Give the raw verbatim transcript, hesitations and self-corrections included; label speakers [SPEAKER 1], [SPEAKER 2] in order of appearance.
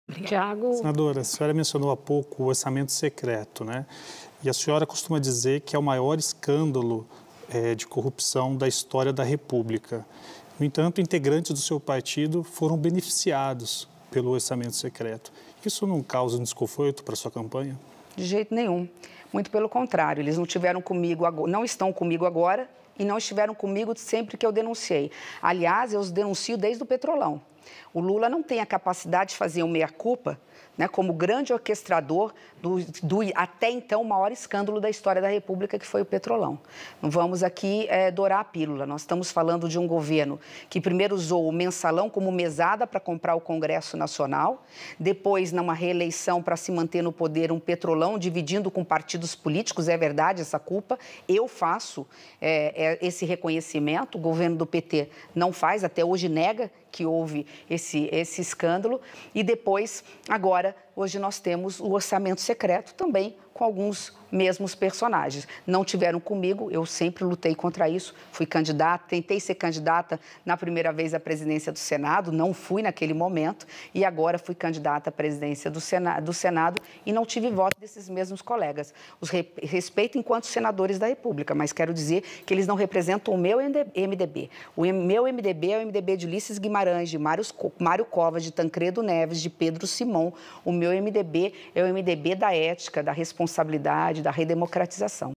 [SPEAKER 1] Tiago.
[SPEAKER 2] Senadora, a senhora mencionou há pouco o orçamento secreto, né? E a senhora costuma dizer que é o maior escândalo é, de corrupção da história da República. No entanto, integrantes do seu partido foram beneficiados pelo orçamento secreto. Isso não causa um desconforto para a sua campanha?
[SPEAKER 3] De jeito nenhum. Muito pelo contrário, eles não tiveram comigo, não estão comigo agora e não estiveram comigo sempre que eu denunciei. Aliás, eu os denuncio desde o Petrolão. O Lula não tem a capacidade de fazer um meia-culpa, né, como grande orquestrador do, do, até então, maior escândalo da história da República, que foi o Petrolão. Não vamos aqui é, dourar a pílula. Nós estamos falando de um governo que primeiro usou o mensalão como mesada para comprar o Congresso Nacional, depois, numa reeleição para se manter no poder, um Petrolão dividindo com partidos políticos. É verdade essa culpa. Eu faço é, é, esse reconhecimento. O governo do P T não faz, até hoje nega que houve esse, esse escândalo. E depois, agora, hoje nós temos o orçamento secreto também com alguns mesmos personagens. Não tiveram comigo, eu sempre lutei contra isso, fui candidata, tentei ser candidata na primeira vez à presidência do Senado, não fui naquele momento, e agora fui candidata à presidência do Senado, do Senado e não tive voto desses mesmos colegas. Os re, respeito enquanto senadores da República, mas quero dizer que eles não representam o meu M D B. O meu M D B é o M D B de Ulisses Guimarães, de Mário, Mário Covas, de Tancredo Neves, de Pedro Simão. O meu M D B é o M D B da ética, da responsabilidade, da redemocratização.